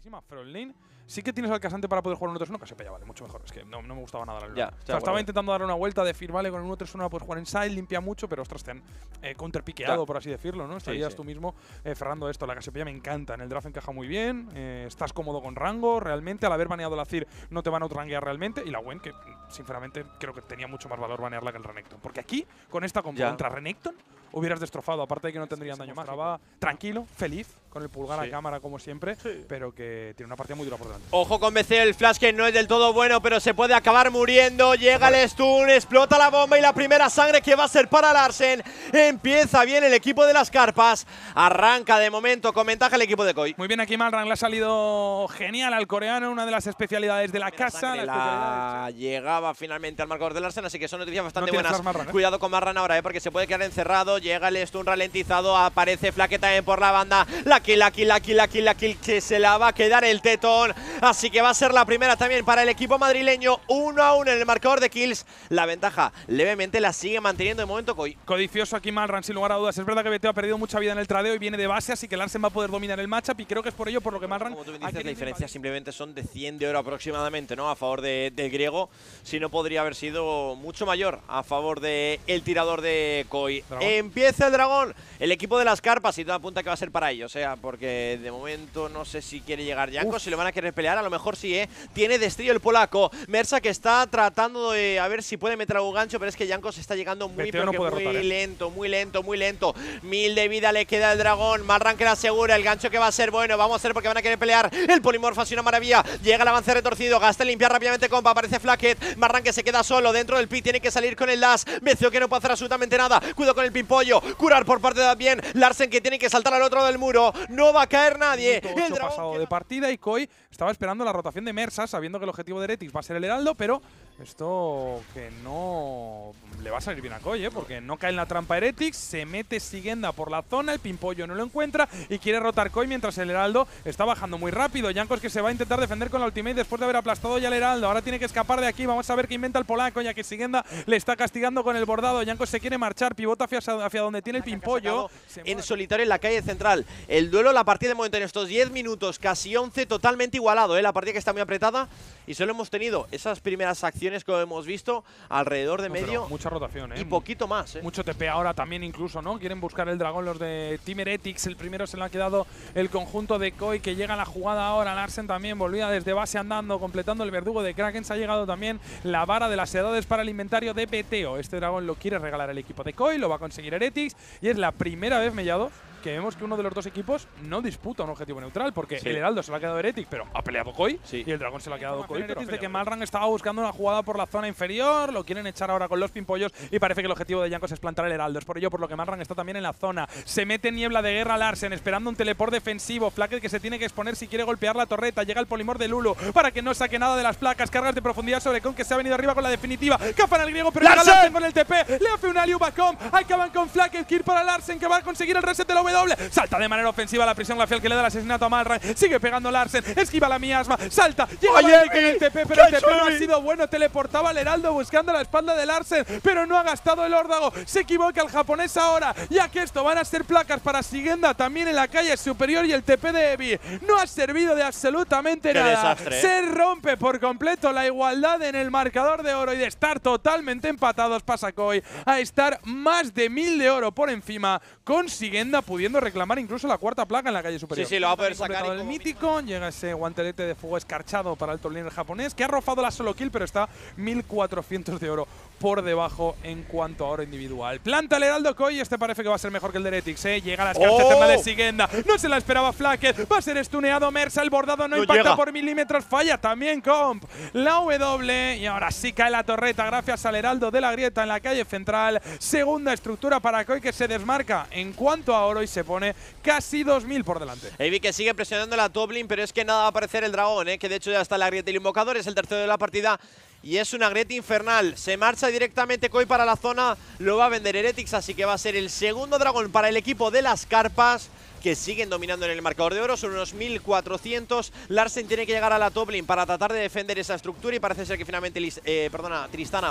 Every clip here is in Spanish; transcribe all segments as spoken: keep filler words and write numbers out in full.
muchísima frontline. Sí que tienes al casante para poder jugar un uno tres uno, Cassiopeia vale, mucho mejor. Es que no, no me gustaba nada la verdad. Ya, o sea, estaba intentando darle una vuelta, decir, vale, con el uno tres uno puedes jugar en side, limpia mucho, pero ostras, te han eh, counterpiqueado, por así decirlo, ¿no? Estarías sí, sí. tú mismo eh, cerrando esto. La Cassiopeia me encanta, en el draft encaja muy bien, eh, estás cómodo con rango, realmente. Al haber baneado la Cir no te van a outranguear realmente. Y la Gwen, que sinceramente creo que tenía mucho más valor banearla que el Renekton. Porque aquí, con esta combo contra Renekton, hubieras destrozado, aparte de que no tendrían sí, daño más. Estaba tranquilo, feliz, con el pulgar sí. a cámara como siempre, sí. pero que tiene una partida muy dura por delante. Ojo con B C, el flash que no es del todo bueno, pero se puede acabar muriendo. Llega el stun, explota la bomba y la primera sangre que va a ser para Larsen. Empieza bien el equipo de las carpas. Arranca de momento con ventaja el equipo de Koi. Muy bien aquí Malrang, le ha salido genial al coreano, una de las especialidades de la primera casa. La, la llegaba finalmente al marcador de Larsen, así que son noticias bastante no buenas. Marran, ¿eh? Cuidado con Marran ahora, ¿eh? porque se puede quedar encerrado. Llega el stun ralentizado, aparece Flaque también por la banda. La kill, la kill, la kill, la kill, la kill, que se la va a quedar el tetón. Así que va a ser la primera también para el equipo madrileño. Uno a uno en el marcador de kills. La ventaja levemente la sigue manteniendo de momento Koi. Codicioso aquí Malrang, sin lugar a dudas. Es verdad que B T O ha perdido mucha vida en el tradeo y viene de base, así que Larsen va a poder dominar el matchup y creo que es por ello por lo que Malrang… Como tú me dices, la diferencia simplemente son de cien de oro aproximadamente, ¿no? A favor de, del griego. Si no, podría haber sido mucho mayor a favor del el tirador de Koi. Dragón. Empieza el dragón. El equipo de las carpas y toda apunta que va a ser para ellos, o sea, porque de momento no sé si quiere llegar Jankos, si lo van a querer pelear, a lo mejor sí, ¿eh? Tiene destello el polaco. Mersa que está tratando de a ver si puede meter algún gancho, pero es que Jankos está llegando muy, pero no que muy rotar, ¿eh? lento, muy lento, muy lento. Mil de vida le queda al dragón. Malrang que la asegura, el gancho que va a ser bueno. Vamos a hacer porque van a querer pelear. El polimorfo ha sido una maravilla. Llega el avance retorcido, gasta limpiar rápidamente compa. Aparece Flacket. Malrang que se queda solo dentro del pit, tiene que salir con el dash. Becio que no puede hacer absolutamente nada. Cuidado con el pimpollo. Curar por parte de bien. Larsen que tiene que saltar al otro lado del muro. No va a caer nadie. El pasado de partida y Koi estaba esperando la rotación de Mersa, sabiendo que el objetivo de Heretics va a ser el Heraldo, pero esto que no le va a salir bien a Koi, ¿eh? porque no cae en la trampa Heretics, se mete Sigenda por la zona, el pimpollo no lo encuentra y quiere rotar Koi mientras el Heraldo está bajando muy rápido. Jankos que se va a intentar defender con la ultimate después de haber aplastado ya al Heraldo. Ahora tiene que escapar de aquí, vamos a ver qué inventa el polaco, ya que Sigenda le está castigando con el bordado. Jankos se quiere marchar, pivota hacia, hacia donde tiene el pimpollo. En solitario en la calle central. El duelo, la partida de momento en estos diez minutos, casi once, totalmente igualado, ¿eh? La partida que está muy apretada y solo hemos tenido esas primeras acciones que hemos visto alrededor de no, medio. Mucha rotación, ¿eh? Y poquito más, ¿eh? Mucho T P ahora también incluso, ¿no? Quieren buscar el dragón los de Team Heretics. El primero se le ha quedado el conjunto de Koi, que llega a la jugada ahora. Larsen también volvía desde base andando, completando el verdugo de Kraken. Se ha llegado también la vara de las edades para el inventario de B T O. Este dragón lo quiere regalar el equipo de Koi, lo va a conseguir Heretics y es la primera vez, Mellado, que vemos que uno de los dos equipos no disputa un objetivo neutral, porque sí. el Heraldo se lo ha quedado Heretics, pero ha peleado Koi, sí. y el dragón se lo ha quedado Koi. Pero desde que Malrang estaba buscando una jugada por la zona inferior, lo quieren echar ahora con los pimpollos y parece que el objetivo de Jankos es plantar el Heraldo. Es por ello por lo que Malrang está también en la zona. Se mete en niebla de guerra Larsen, esperando un teleport defensivo. Flacket que se tiene que exponer si quiere golpear la torreta. Llega el polimor de Lulu para que no saque nada de las placas. Cargas de profundidad sobre Con, que se ha venido arriba con la definitiva. Cafan al griego, pero Larsen. llega Larsen con el T P. Le hace un alley-oop a Com. Acaban con Flacket, kill para Larsen, que va a conseguir el reset de la W. Salta de manera ofensiva la prisión glacial que le da el asesinato a Malrang. Sigue pegando Larsen, esquiva la miasma, salta, llega con el T P, pero el T P no ha sido bueno. Teleportaba al Heraldo buscando la espalda de Larsen, pero no ha gastado el órdago. Se equivoca el japonés ahora, ya que esto van a ser placas para Sigenda también en la calle superior y el T P de Evi no ha servido de absolutamente Qué nada. Desastre, ¿eh? Se rompe por completo la igualdad en el marcador de oro y de estar totalmente empatados pasa Koi a estar más de mil de oro por encima, con Sigenda pudiendo reclamar incluso la cuarta placa en la calle superior. Sí, sí, lo va a poder sacar. El mítico, llega ese guantelete de fuego escarchado para el top laner japonés, que ha arrojado la solo kill, pero está mil cuatrocientos de oro por debajo en cuanto a oro individual. Planta el Heraldo Koi, este parece que va a ser mejor que el de Heretics, ¿eh? Llega la escarcha ¡Oh! eterna de Sigenda, no se la esperaba Flacket, va a ser stuneado Mersa, el bordado no, no impacta llega. por milímetros, falla también Comp. La W, y ahora sí cae la torreta gracias al Heraldo de la Grieta en la calle central. Segunda estructura para Koi, que se desmarca en cuanto a oro y se pone casi dos mil por delante. Evi que sigue presionando la top lane, pero es que nada va a aparecer el dragón, ¿eh? que de hecho ya está en la grieta. El invocador es el tercero de la partida y es una grieta infernal. Se marcha directamente Koi para la zona, lo va a vender Heretics, así que va a ser el segundo dragón para el equipo de las carpas, que siguen dominando en el marcador de oro. Son unos mil cuatrocientos. Larsen tiene que llegar a la top lane para tratar de defender esa estructura y parece ser que finalmente, eh, perdona, Tristana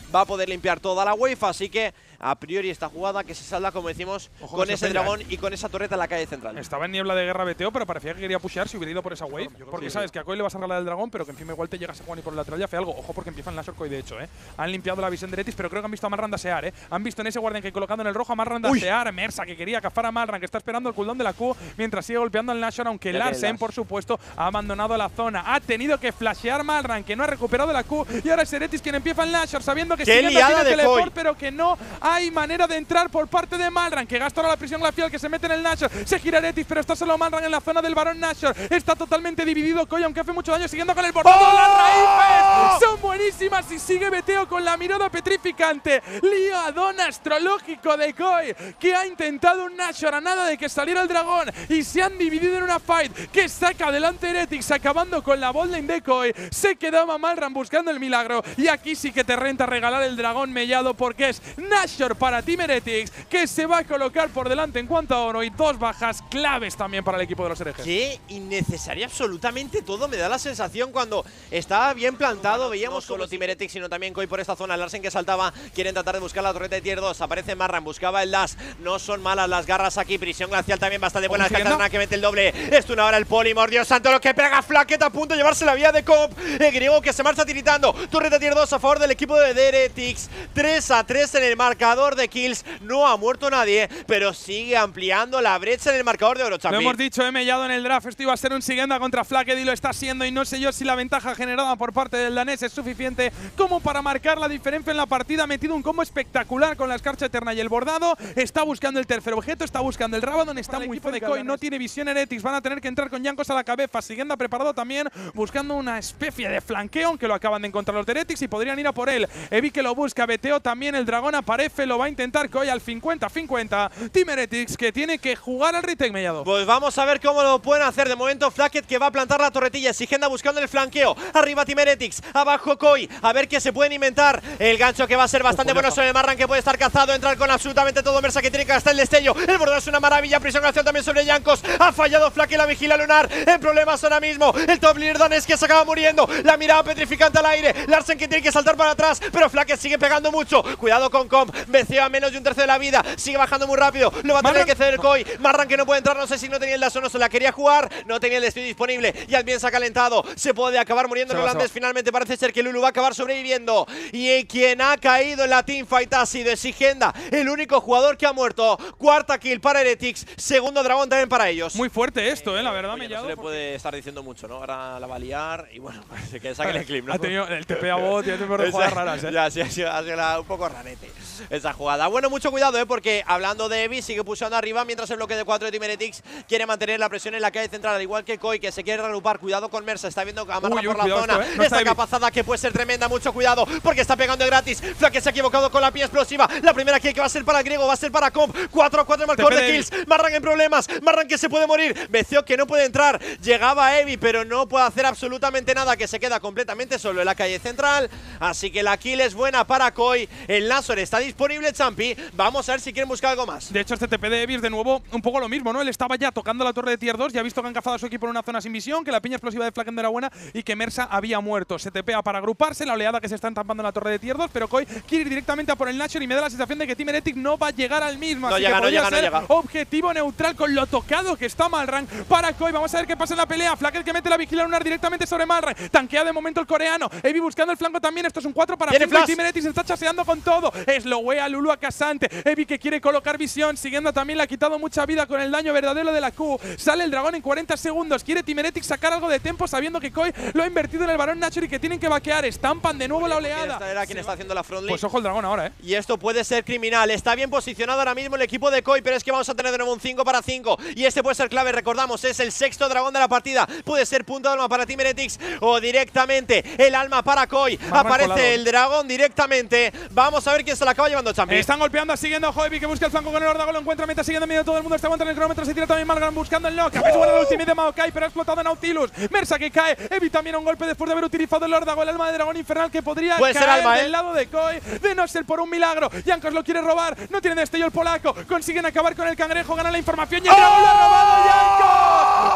va a poder limpiar toda la wave, así que a priori esta jugada que se salda, como decimos, Ojo con ese dragón y con esa torreta en la calle central. Estaba en niebla de guerra B T O, pero parecía que quería pushear si hubiera ido por esa wave. Porque sabes que a Koi le vas a regalar el dragón, pero que encima igual te llegas a Juan y por el lateral ya hace algo. Ojo, porque empieza el Nashor Koi, de hecho, ¿eh? Han limpiado la visión de Eretix, pero creo que han visto a Malran dasear, ¿eh? Han visto en ese guardián que colocando en el rojo a Malran dasear. Mersa, que quería cazar a Malran, que está esperando el cooldown de la Q mientras sigue golpeando al Nashor, aunque Larsen, por supuesto, ha abandonado la zona. Ha tenido que flashear Malran, que no ha recuperado la Q, y ahora es Eretix quien empieza el Nashor, sabiendo que sigue tiene teleport, pero que no hay manera de entrar por parte de Malran, que gasta ahora la prisión glacial, que se mete en el Nashor. Se gira Eretix, pero está solo Malran en la zona del Barón Nashor. Está totalmente dividido Koi, aunque hace mucho daño, siguiendo con el bordado. ¡Oh! ¡Las raíces son buenísimas! Y sigue B T O con la mirada petrificante. Liadón astrológico de Koi, que ha intentado un Nashor a nada de que saliera el dragón, y se han dividido en una fight que saca adelante Eretix, acabando con la botlane de Koi. Se quedaba Malran buscando el milagro, y aquí sí que te renta regalar el dragón mellado, porque es Nashor para Team Eretix, que se va a colocar por delante en cuanto a oro, y dos bajas claves también para el equipo de los herejes. Qué innecesario absolutamente todo, me da la sensación cuando estaba bien plantado. Veíamos no solo Team Eretix, sino también Koi por esta zona. Larsen que saltaba, quieren tratar de buscar la torreta de tier dos. Aparece Marran, buscaba el dash. No son malas las garras aquí. Prisión glacial también bastante buena. Alcázar que mete el doble. Esto una hora el Polymorph. Dios santo, lo que pega Flacket a punto de llevarse la vía de Comp. El griego que se marcha tiritando. Torreta tier dos a favor del equipo de Eretix. tres a tres en el marcador de kills. No ha muerto nadie, pero sigue ampliando la brecha en el marcador de oro, Champi. Lo hemos dicho, he mellado en el draft. Esto iba a ser un Sigenda contra Flacket y lo está siendo. Y no sé yo si la ventaja generada por parte del danés es suficiente como para marcar la diferencia en la partida. Ha metido un combo espectacular con la escarcha eterna y el bordado. Está buscando el tercer objeto, está buscando el Rabadon. Está muy fuerte de Koi, no tiene visión Eretix. Van a tener que entrar con Jankos a la cabeza. Sigenda preparado también, buscando una especie de flanqueo, aunque lo acaban de encontrar los de Eretix y podrían ir a por él. Evi que lo busca, B T O también. El dragón aparece, lo va a intentar Koi al cincuenta cincuenta. Team Eretix que tiene que jugar al retake mellado. Pues vamos a ver cómo lo pueden hacer. De momento Flacket que va a plantar la torretilla. Sigenda buscando el flanqueo. Arriba Team Eretix, abajo Koi. A ver qué se pueden inventar. El gancho que va a ser bastante bueno sobre el Marran, que puede estar cazado. Entrar con absolutamente todo. Mersa que tiene que gastar el destello. El bordado es una maravilla. Prisión glacial también sobre Jankos. Ha fallado Flacket, la vigila lunar. En problemas ahora mismo. El top leader danés que se acaba muriendo. La mirada petrificante al aire. Larsen que tiene que saltar para atrás. Pero Flacket sigue pegando mucho. Cuidado con Comp. Venceo a menos de un tercio de la vida. Sigue bajando muy rápido. Lo va a tener que ceder Koi. Marran que no puede entrar. No sé si no tenía el dash o no se la quería jugar. No tenía el destello disponible. Y al bien se ha calentado. Se puede acabar muriendo el holandés. Finalmente parece ser que Lulu va a acabar sobreviviendo. Y quien ha caído en la teamfight ha sido Sigenda, el único jugador que ha muerto. Cuarta kill para Eretix. Segundo dragón también para ellos. Muy fuerte esto, eh, la verdad. Oye, no se le puede estar diciendo mucho, ¿no? Ahora la va a liar. Y bueno, parece que saquen el clip, ¿no? Ha tenido el T P A bot y ha tenido jugadas raras, eh. Ya, sí, ha sido, ha sido la, un poco rarete esa jugada. Bueno, mucho cuidado, eh, porque hablando de Evi, sigue pulsando arriba mientras el bloque de cuatro de Team Eretix quiere mantener la presión en la calle central, al igual que Koi, que se quiere reagrupar. Cuidado con Mersa, está viendo a Marran por la zona. Esto, eh. no esta capazada que puede ser tremenda, mucho cuidado, porque está pegando de gratis. Flacket se ha equivocado con la pie explosiva. La primera kill que va a ser para el griego, va a ser para Comp. cuatro a cuatro el marcador de kills. Marran en problemas, Marran que se puede morir. Veció que no puede entrar. Llegaba Evi, pero no puede hacer absolutamente nada, que se queda completamente solo en la calle central. Así que la kill es buena para Koi. El Nashor está disponible, Champi. Vamos a ver si quieren buscar algo más. De hecho, este T P de Evi es de nuevo un poco lo mismo, ¿no? Él estaba ya tocando la torre de tier dos, ya ha visto que han cazado a su equipo en una zona sin visión, que la piña explosiva de Flacket era buena y que Mersa había muerto. Se tepea para agruparse, la oleada que se está entampando en la torre de tier dos, pero Koi quiere ir directamente a por el Nashor y me da la sensación de que Team Eretix no va a llegar al mismo. No así llega, que no llega, ser no llega. objetivo neutral con lo tocado que está Malran para Koi. Vamos a ver qué pasa en la pelea. Flacket que mete la vigila lunar directamente sobre Malran. Tanquea de momento el coreano. Evi buscando el flanco también. Esto es un cuatro para cinco y Team Eretix se está chaseando con todo. Slowea a Lulu a Casante. Evi que quiere colocar visión. Siguiendo también le ha quitado mucha vida con el daño verdadero de la Q. Sale el dragón en cuarenta segundos. Quiere Team Eretix sacar algo de tiempo sabiendo que Koi lo ha invertido en el Barón Nashor y que tienen que vaquear. Estampan de nuevo la oleada. Era quien está haciendo la frontline. Pues ojo el dragón ahora, eh. Y esto puede ser criminal. Está bien posicionado ahora mismo el equipo de Koi, pero es que vamos a tener de nuevo un cinco para cinco. Y este puede ser clave. Recordamos, es el sexto dragón de la partida. Puede ser punto de alma para Team Eretix o directamente el alma para Koi. Marran Aparece colado. El dragón directamente. Vamos a ver quién se la acaba llevando, Champi. Están golpeando, siguiendo a Evi que busca el flanco con el Ordago. Lo encuentra mientras siguiendo medio todo el mundo. Está aguantando el cronómetro. Se tira también Malran buscando el knock. Es bueno el ultimate de Maokai, pero ha explotado Nautilus. Mersa que cae. Evi también un golpe después de haber utilizado el Ordago, el alma de dragón infernal que podría puede caer ser alma, del ¿eh? lado de Koi. De no ser por un milagro. Jankos lo quiere robar. No tiene destello el polaco. Consiguen acabar con el cangrejo. Gana la información y el dragón lo ha robado Jankos.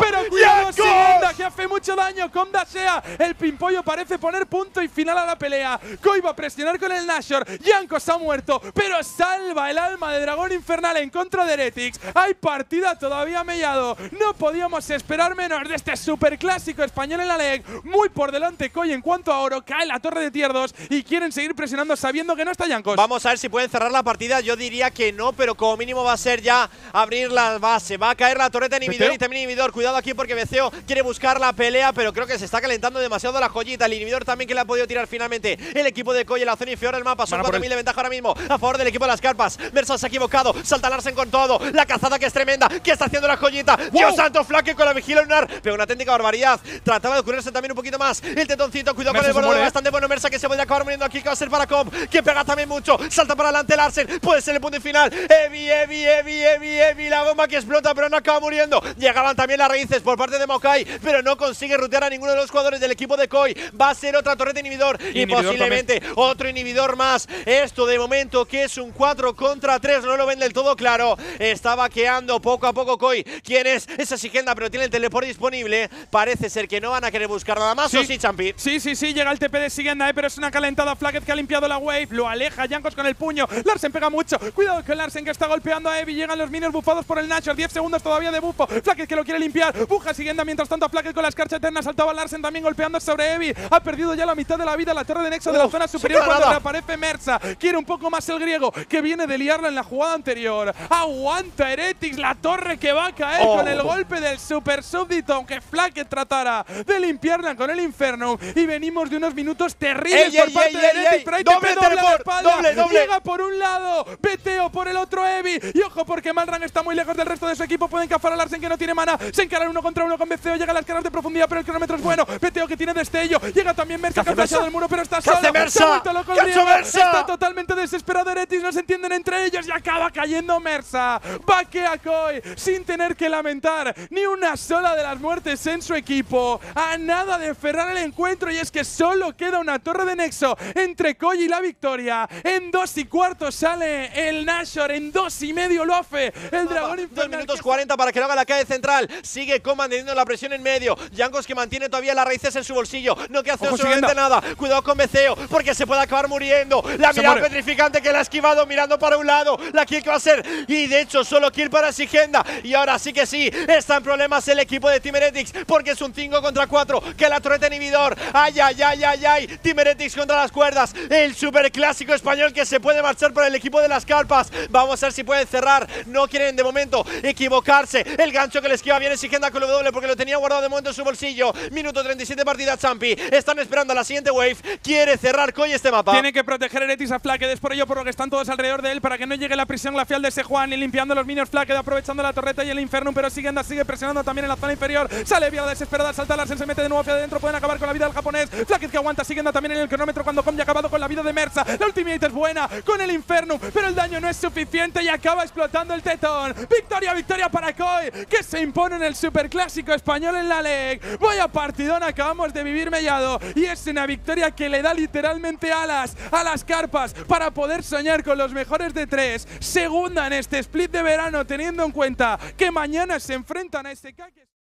Pero cuidado, Sigenda, que hace mucho daño con Dasea. El Pimpollo parece poner punto y final a la pelea. Koi va a presionar con el Nashor. Jankos ha muerto, pero salva el alma de Dragón Infernal en contra de Heretics. Hay partida todavía mellado. No podíamos esperar menos de este superclásico español en la Leg. Muy por delante Koi en cuanto a oro. Cae la torre de tier dos y quieren seguir presionando sabiendo que no está Jankos. Vamos a ver si pueden cerrar la partida. Yo diría que no, pero como mínimo va a ser ya abrir la base. Va a caer la torreta inhibidor ¿Beteo? y también inhibidor. Cuidado aquí porque Beceo quiere buscar la pelea, pero creo que se está calentando demasiado la joyita. El inhibidor también que le ha podido tirar finalmente el equipo de Koi en la zona inferior del mapa. Son cuatro mil de ventaja ahora mismo a favor del equipo de las carpas. Mersa se ha equivocado. Salta Larsen con todo. La cazada que es tremenda. ¿Qué está haciendo la joyita? ¡Wow! Dios santo, Flaque con la vigilia lunar. Pero una auténtica barbaridad. Trataba de ocurrirse también un poquito más. El tetoncito, cuidado Mersa con el borde. muere, Bastante bueno Mersa que se puede acabar muriendo aquí. Que va a ser para Comp. Que pega también mucho. Salta para adelante Larsen. Puede ser el punto final. Evi, Evi, Evi, Evi, Evi. La bomba que explota, pero no acaba muriendo. Llegaban también las raíces por parte de Maokai, pero no consigue rutear a ninguno de los jugadores del equipo de Koi. Va a ser otra torreta inhibidor y, inhibidor posiblemente también otro inhibidor más. Esto de momento que es un cuatro contra tres, no lo ven del todo claro. Está vaqueando poco a poco Koi. ¿Quién es? Esa Sigenda, pero tiene el teleport disponible. Parece ser que no van a querer buscar nada más. Sí. ¿O sí, Champi? Sí, sí, sí, llega el T P de Sigenda, eh, pero es una calentada. Flacket que ha limpiado la wave, lo aleja Jankos con el puño. Larsen pega mucho. Cuidado con Larsen que está golpeando a Evi. Llegan los minions bufados por el Nashor. diez segundos todavía de bufo. Flacket que lo quiere limpiar. Buja Sigenda mientras tanto a Flacket con la escarcha eterna. Saltaba Larsen también golpeando sobre Evi. Ha perdido ya la mitad de la vida la torre de Nexo de la Uf, zona superior cuando nada. reaparece Mersa. Quiere un poco más el griego que viene de liarla en la jugada anterior. Aguanta Heretics, la torre que va a caer oh. con el golpe del super súbdito. Aunque Flacket tratara de limpiarla con el Inferno. Y venimos de unos minutos terribles ey, por ey, parte ey, de ey, Heretics. ey. Pero ahí Doble T P doble a la teleport, espalda. doble, doble. Llega por un lado, Beteo por el otro Evi. Y ojo porque Malrang está muy lejos del resto de su equipo. Pueden cazar a Larsen que no tiene mana. Se encaran uno contra uno con Beteo. Llega a las caras de profundidad, pero el cronómetro es bueno. Beteo que tiene destello. Llega también Mersa que ha flashado el muro, pero está solo. Se ha vuelto loco el griego. Está totalmente desesperado Heretics. No se entienden entre ellos y acaba cayendo Mersa. Vaquea Koi sin tener que lamentar ni una sola de las muertes en su equipo. A nada de cerrar el encuentro, y es que solo queda una torre de Nexo entre Koi y la victoria. En dos y cuarto sale el Nashor, en dos y medio lo hace el Dragón Infernal. dos minutos cuarenta para que lo haga la calle central. Sigue Coman teniendo la presión en medio. Jankos que mantiene todavía las raíces en su bolsillo. No que hace Ojo, absolutamente nada. Cuidado con Beceo porque se puede acabar muriendo. La Se mirada muere. petrificante que la ha esquivado mirando para un lado. La kill que va a ser. Y de hecho solo kill para Sigenda. Y ahora sí que sí. Está en problemas el equipo de Team Heretics porque es un cinco contra cuatro. Que la torreta inhibidor. Ay, ay, ay, ay, ay. Team Heretics contra las cuerdas. El super clásico español que se puede marchar para el equipo de las carpas. Vamos a ver si pueden cerrar. No quieren de momento equivocarse. El gancho que les esquiva viene Sigenda con el W porque lo tenía guardado de momento en su bolsillo. Minuto treinta y siete partida Champi. Están esperando a la siguiente wave. Quiere cerrar Koi este mapa. Tiene que proteger Heretics a Flacket, es por ello por lo que están todos alrededor de él, para que no llegue la prisión glacial de Sejuani, limpiando los minions Flacket, aprovechando la torreta y el Infernum, pero Sigenda sigue presionando también en la zona inferior. Sale vía desesperada, salta Larsen, se mete de nuevo hacia adentro, pueden acabar con la vida del japonés. Flacket que aguanta, Sigenda también en el cronómetro cuando Com ya ha acabado con la vida de Mersa. La ultimate es buena con el Infernum, pero el daño no es suficiente y acaba explotando el tetón. Victoria, victoria para Koi, que se impone en el superclásico español en la Leg. Vaya partidón acabamos de vivir mellado, y es una victoria que le da literalmente alas a las carpas para poder soñar con los mejores de tres. Segunda en este split de verano, teniendo en cuenta que mañana se enfrentan a S K.